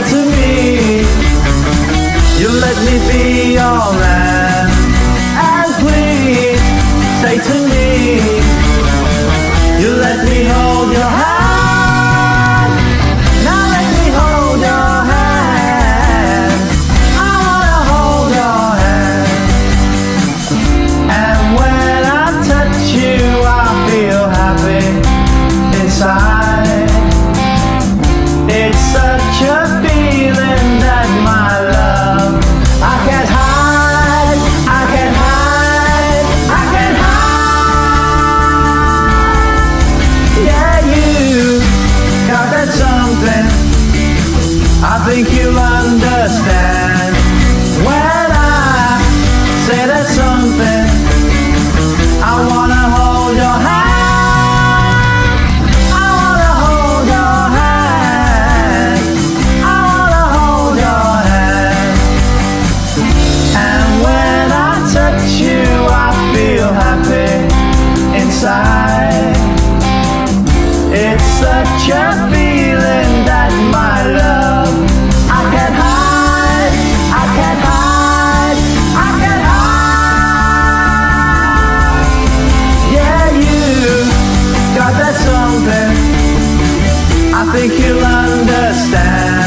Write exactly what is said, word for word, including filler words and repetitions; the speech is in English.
to me, you let me be your man. And please say to me, you let me hold your hand. Now let me hold your hand. I wanna hold your hand. And when I touch you, I feel happy inside. It's such a feeling that my love I can't hide, I can't hide, I can't hide. Yeah, you got that something I think you'll understand. When I say that something, I wanna hold your hand. It's such a feeling that my love I can't hide, I can't hide, I can't hide. Yeah, you got that something I think you'll understand.